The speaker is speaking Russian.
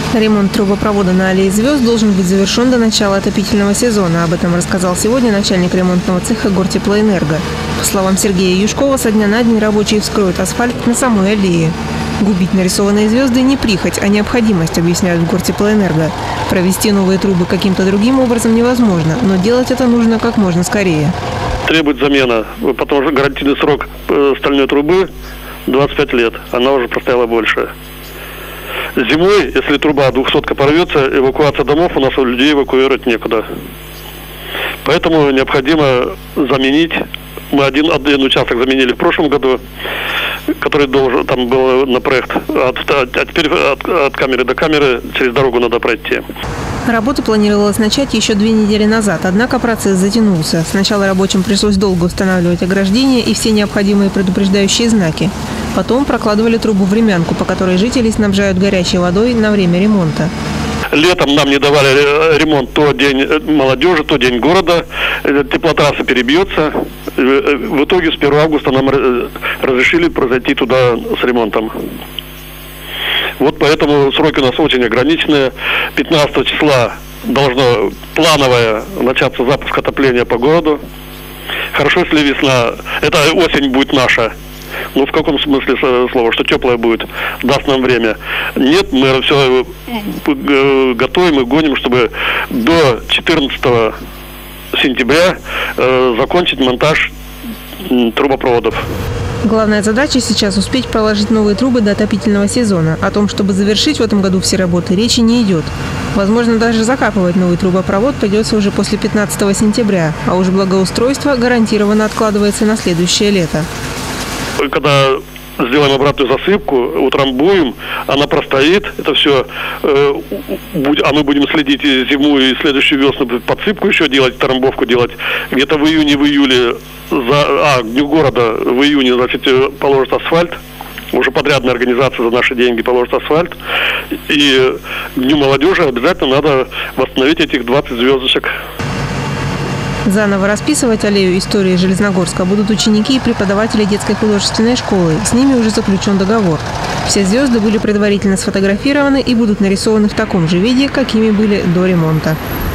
Ремонт трубопровода на Аллее Звезд должен быть завершен до начала отопительного сезона. Об этом рассказал сегодня начальник ремонтного цеха Гортеплоэнерго. По словам Сергея Юшкова, со дня на день рабочие вскроют асфальт на самой аллее. Губить нарисованные звезды не прихоть, а необходимость, объясняют в Гортеплоэнерго. Провести новые трубы каким-то другим образом невозможно, но делать это нужно как можно скорее. Требует замена, потому что гарантийный срок стальной трубы 25 лет, она уже простояла больше. Зимой, если труба 200-ка порвется, эвакуация домов, у нас у людей эвакуировать некуда. Поэтому необходимо заменить. Мы один участок заменили в прошлом году, который там был на проект. А теперь от камеры до камеры через дорогу надо пройти. Работу планировалось начать еще 2 недели назад, однако процесс затянулся. Сначала рабочим пришлось долго устанавливать ограждения и все необходимые предупреждающие знаки. Потом прокладывали трубу-времянку, по которой жители снабжают горячей водой на время ремонта. Летом нам не давали ремонт то день молодежи, то день города. Теплотрасса перебьется. В итоге с 1 августа нам разрешили произойти туда с ремонтом. Вот поэтому сроки у нас очень ограниченные. 15 числа должно плановое начаться запуск отопления по городу. Хорошо, если весна. Это осень будет наша. Ну, в каком смысле слова? Что теплое будет, даст нам время. Нет, мы все готовим и гоним, чтобы до 14 сентября закончить монтаж трубопроводов. Главная задача сейчас успеть проложить новые трубы до отопительного сезона. О том, чтобы завершить в этом году все работы, речи не идет. Возможно, даже закапывать новый трубопровод придется уже после 15 сентября, а уж благоустройство гарантированно откладывается на следующее лето. Когда сделаем обратную засыпку, утрамбуем, она простоит, это все, а мы будем следить зиму и следующую весну, подсыпку еще делать, трамбовку делать. Где-то в июне, в июле, к Дню города в июне, значит, положит асфальт. Уже подрядная организация за наши деньги положит асфальт. И к Дню молодежи обязательно надо восстановить этих 20 звездочек. Заново расписывать аллею истории Железногорска будут ученики и преподаватели детской художественной школы. С ними уже заключен договор. Все звезды были предварительно сфотографированы и будут нарисованы в таком же виде, какими были до ремонта.